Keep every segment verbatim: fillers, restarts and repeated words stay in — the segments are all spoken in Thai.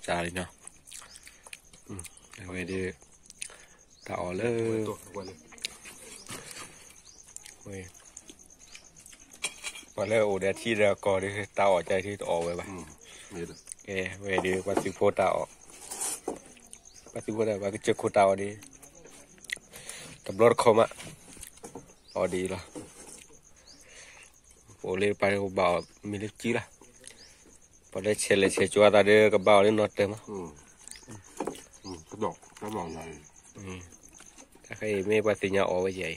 จานเนาะอืมเอาไว้ดีต่อเลยเว้ยพอแล้วโอ้เดี๋ยวที่เราก่อดีต่อใจที่ต่อไว้ป่ะโอเคเว้ยดีว่าสิโพต่อว่าสิโพต่อว่าก็เจอโคต่อดีกับรถคอมอ่ะอ๋อดีละโอ้เลยไปกูบ่าวมีเล็กจีละพอได้เชลเลยเชจัวตาเด้อกับบ่าวนี่นอตเต็มอ่ะอืมอืมกระดกกระดองใหญ่อืมถ้าใครไม่ปฏิญญาออกไว้ใหญ่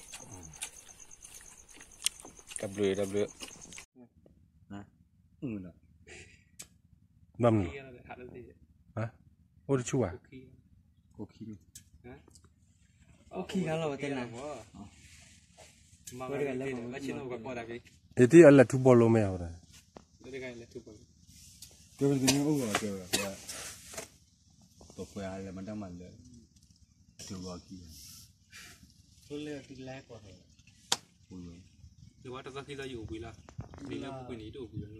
ดับเบิลดับเบิลนะอืมอ่ะนั่นฮะโอ้ชัวโอเคโอเคกันเราเต้นนะก็ได้กันแล้วก็ชิโน่กับพอได้เอที่อะไรทุบบอลลงไม่เอาเลยได้กันแล้วทุกคนเดี๋ยวนี้โอ้โหเดี๋ยวว่าตัวเปลือยอะไรมันต้องมันเลยตัววากี้ตัวเลือกที่แรกกว่าเหรอหรือว่าตอนที่เราอยู่ปีละปีละปีนี้ดูปีละ